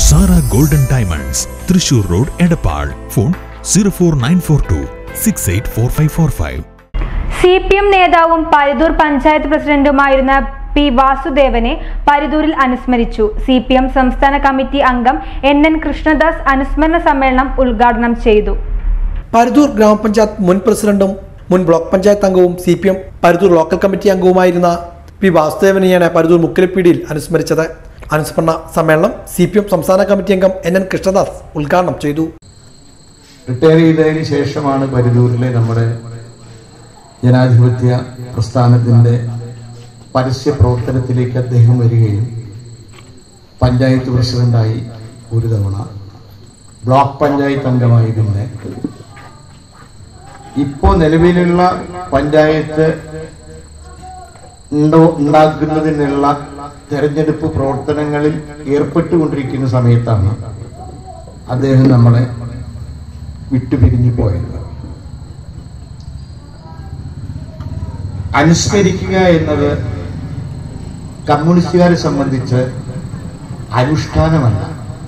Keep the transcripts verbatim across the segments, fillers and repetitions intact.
Sara golden diamonds, Thrissur road, Edappal. Phone zero four nine four two six eight four five four five. C P M നേതാവും പരിതൂർ പഞ്ചായത്ത് പ്രസിഡന്റുമായിരുന്ന P വാസുദേവനെ പരിതൂരിൽ അനുസ്മരിച്ചു. സി പി എം സംസ്ഥാന കമ്മിറ്റി അംഗം എൻ എൻ കൃഷ്ണദാസ് അനുസ്മരണ സമ്മേളനം ഉദ്ഘാടനം ചെയ്തു. പരിതൂർ ഗ്രാമപഞ്ചായത്ത് മുൻ പ്രസിഡന്റും മുൻ ബ്ലോക്ക് പഞ്ചായത്ത് അംഗവും സി പി എം പരിതൂർ ലോക്കൽ കമ്മിറ്റി അംഗവുമായിരുന്ന പി വാസുദേവനെയാണ് പരിതൂർ മുക്കിലപ്പീടിയിൽ അനുസ്മരിച്ചത്. അനുസ്മരണ സമ്മേളനം സി പി എം സംസ്ഥാന കമ്മിറ്റി അംഗം എൻ എൻ കൃഷ്ണദാസ് ഉദ്ഘാടനം ചെയ്തു. റിട്ടയർ ചെയ്തതിന് ശേഷമാണ് പരിതൂരിലെ നമ്മുടെ ജനാധിപത്യ പ്രസ്ഥാനത്തിന്റെ പരസ്യ പ്രവർത്തനത്തിലേക്ക് അദ്ദേഹം വരികയും പഞ്ചായത്ത് പ്രസിഡന്റായി ഒരു തവണ, ബ്ലോക്ക് പഞ്ചായത്ത് അംഗമായി, പിന്നെ ഇപ്പോൾ നിലവിലുള്ള പഞ്ചായത്ത് ഉണ്ടോ ഉണ്ടാക്കുന്നതിനുള്ള തെരഞ്ഞെടുപ്പ് പ്രവർത്തനങ്ങളിൽ ഏർപ്പെട്ടുകൊണ്ടിരിക്കുന്ന സമയത്താണ് അദ്ദേഹം നമ്മളെ വിട്ടുപിരിഞ്ഞു പോയത്. അനുസ്മരിക്കുക എന്നത് കമ്മ്യൂണിസ്റ്റുകാരെ സംബന്ധിച്ച് അനുഷ്ഠാനമല്ല.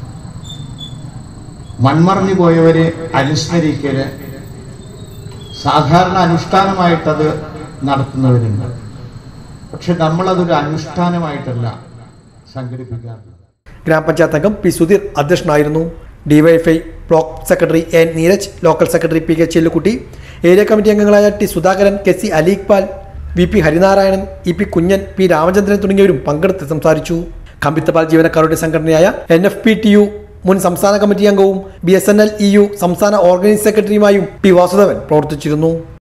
മൺമറഞ്ഞു പോയവരെ അനുസ്മരിക്കല് സാധാരണ അനുഷ്ഠാനമായിട്ടത് നടത്തുന്നവരുണ്ട്. പക്ഷെ നമ്മളതൊരു അനുഷ്ഠാനമായിട്ടല്ല സംഘടിപ്പിക്കാറുള്ളത്. ഗ്രാമപഞ്ചായത്ത് അംഗം പി സുധീർ അധ്യക്ഷനായിരുന്നു. DYFI block secretary N Neeraj, local secretary P K Chellukkutty, area committee അംഗങ്ങളായ ടി സുധാകരൻ, കെ സി അലീഖ്പാൽ, V P Harinarayanan, E P Kunjan, P Ramachandran തുടങ്ങിയവരും പങ്കെടുത്ത് സംസാരിച്ചു. കമ്പിത്തപാൽ ജീവനക്കാരുടെ സംഘടനയായ N F P T U മുൻ സംസ്ഥാന കമ്മിറ്റി അംഗവും B S N L E U സംസ്ഥാന ഓർഗനൈസിംഗ് സെക്രട്ടറിയുമായും പി വാസുദേവൻ പ്രവർത്തിച്ചിരുന്നു.